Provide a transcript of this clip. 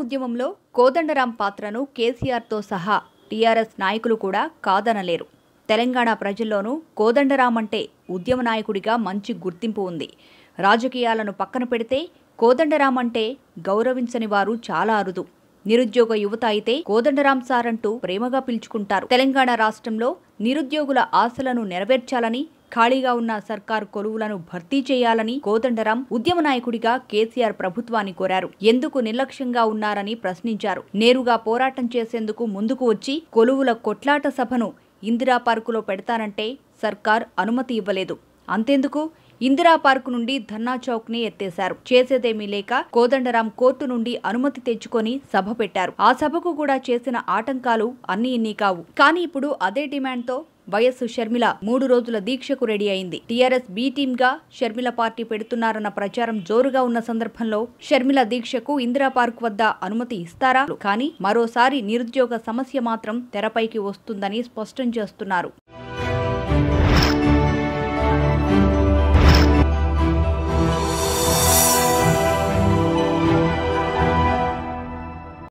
ఉద్యమంలో కోదండరాం పాత్రను కేసీఆర్తో సహా టీఆర్ఎస్ నాయకులు కూడా కాదనలేరు. తెలంగాణ ప్రజల్లోనూ కోదండరాం అంటే ఉద్యమ నాయకుడిగా మంచి గుర్తింపు ఉంది. రాజకీయాలను పక్కన పెడితే కోదండరాం అంటే గౌరవించని వారు చాలా అరుదు. నిరుద్యోగ యువత అయితే కోదండరాం సార్ అంటూ ప్రేమగా పిలుచుకుంటారు. తెలంగాణ రాష్ట్రంలో నిరుద్యోగుల ఆశలను నెరవేర్చాలని, ఖాళీగా ఉన్న సర్కారు కొలువులను భర్తీ చేయాలని కోదండరాం ఉద్యమ నాయకుడిగా కేసీఆర్ ప్రభుత్వాన్ని కోరారు. ఎందుకు నిర్లక్ష్యంగా ఉన్నారని ప్రశ్నించారు. నేరుగా పోరాటం చేసేందుకు ముందుకు వచ్చి కొలువుల కొట్లాట సభను ఇందిరా పార్కులో పెడతానంటే సర్కార్ అనుమతి ఇవ్వలేదు. అంతెందుకు, ఇందిరా పార్కు నుండి ధర్నా చౌక్ ని ఎత్తేశారు. చేసేదేమీ లేక కోదండరాం కోర్టు నుండి అనుమతి తెచ్చుకొని సభ పెట్టారు. ఆ సభకు కూడా చేసిన ఆటంకాలు అన్నీ ఇన్ని కావు. కానీ ఇప్పుడు అదే డిమాండ్ తో వైఎస్ షర్మిల 3 రోజుల దీక్షకు రెడీ అయింది. టీఆర్ఎస్ బి టీమ్ గా షర్మిల పార్టీ పెడుతున్నారన్న ప్రచారం జోరుగా ఉన్న సందర్భంలో షర్మిల దీక్షకు ఇందిరా పార్క్ వద్ద అనుమతి ఇస్తారా? కానీ మరోసారి నిరుద్యోగ సమస్య మాత్రం తెరపైకి వస్తుందని స్పష్టం చేస్తున్నారు.